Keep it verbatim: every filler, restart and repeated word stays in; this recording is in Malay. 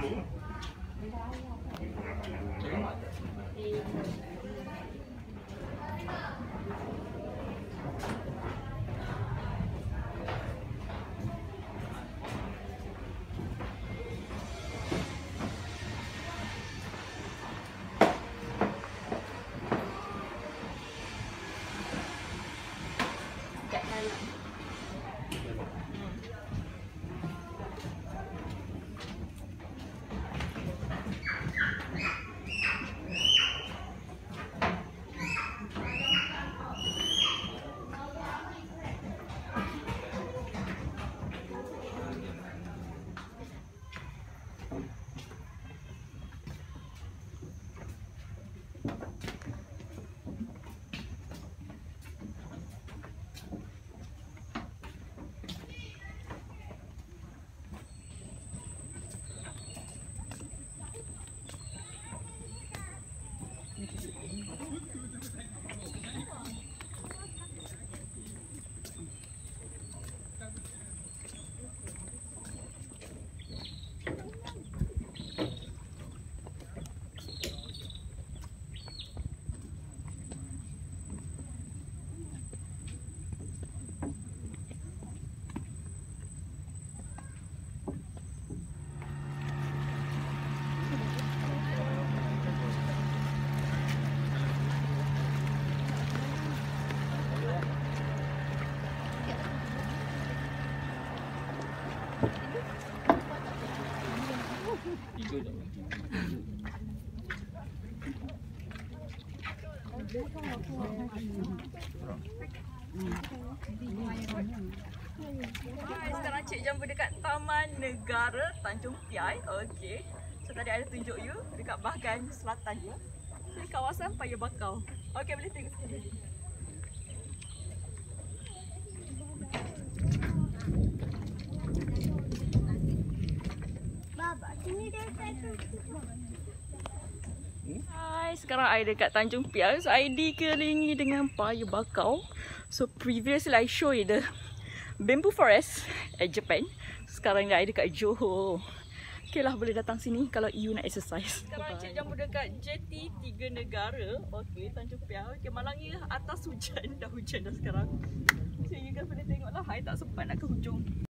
Hai, sekarang Cik jumpa dekat Taman Negara Tanjung Piai. Okey. So tadi ada tunjuk you dekat bahagian selatan dia. Ini kawasan Paya Bakau. Okey, boleh tengok sekali. Baba, sini dia satu. Hai, sekarang I dekat Tanjung Piai. So I dikelilingi dengan Paya Bakau. So previously I show you the bamboo forest at Japan. Sekarang ni I dekat Johor. Okay lah, boleh datang sini kalau you nak exercise. Sekarang Cik jumpa dekat Jetty Tiga Negara. Okay, Tanjung Piai. Okay, malang ni atas hujan. Dah hujan dah sekarang. So you guys boleh tengok lah, I tak sempat nak ke hujung.